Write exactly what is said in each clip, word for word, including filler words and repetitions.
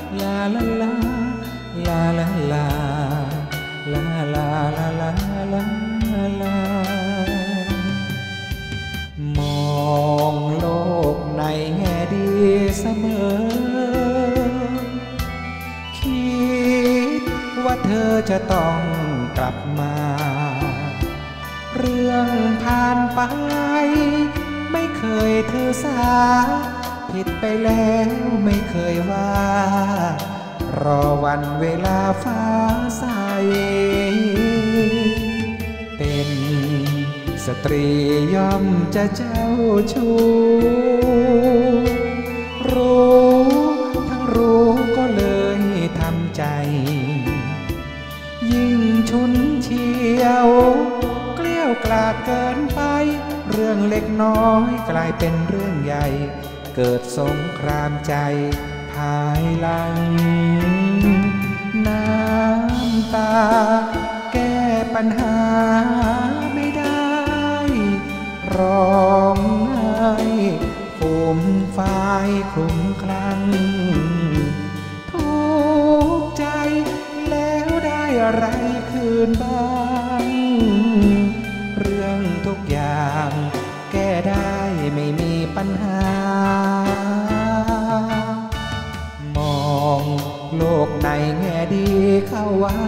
ลาลาลาลาลาลาลาลาลาลาลาลามองโลกในแง่ดีเสมอคิดว่าเธอจะต้องกลับมาเรื่องผ่านไปไม่เคยถือสาผิดไปแล้วไม่เคยว่ารอวันเวลาฟ้าใสเป็นสตรีย่อมจะเจ้าชู้รู้ทั้งรู้ก็เลยทำใจยิ่งชุนเฉียวเกลี้ยวกล่อมเกินไปเรื่องเล็กน้อยกลายเป็นเรื่องใหญ่เกิดสงครามใจภายหลังน้ำตาแก้ปัญหาไม่ได้ร้องไห้ฟูมฟายคลุ้มคลั่งทุกข์ใจแล้วได้อะไรคืนบ้างเรื่องทุกอย่างแก้ได้ไม่มีปัญหามองโลกในแง่ดีเข้าไว้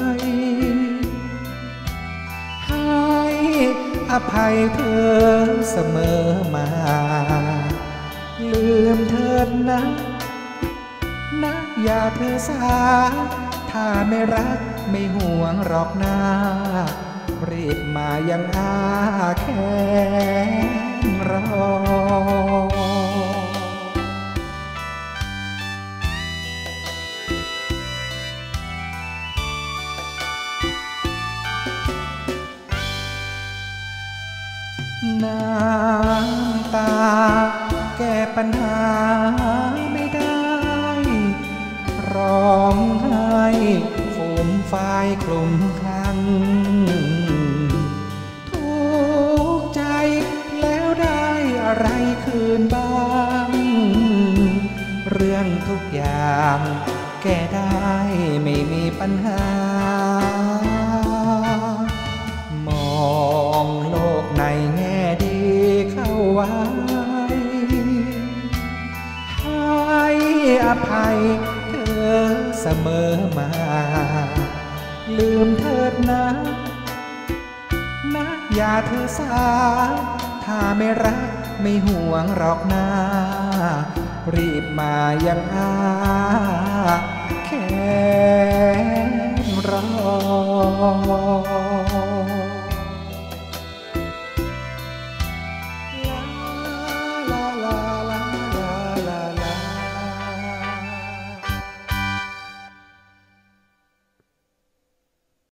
ให้อภัยเธอเสมอมาลืมเถิดนะนะอย่าเธอสาถ้าไม่รักไม่ห่วงหรอกนะรีบมายังอาแค่รอน้ำตาแก้ปัญหาไม่ได้ร้องไห้ฟูมฟายคลุ้มคลั่งทุกข์ใจแล้วได้อะไรคืนบ้างเรื่องทุกอย่างแก้ได้ไม่มีปัญหามองโลกในแง่ดีเข้าไว้ให้อภัยเธอเสมอมาลืมเถิดนะนะอย่าเธอสาถ้าไม่รักไม่ห่วงหรอกนะรีบมายังอาแค่รอ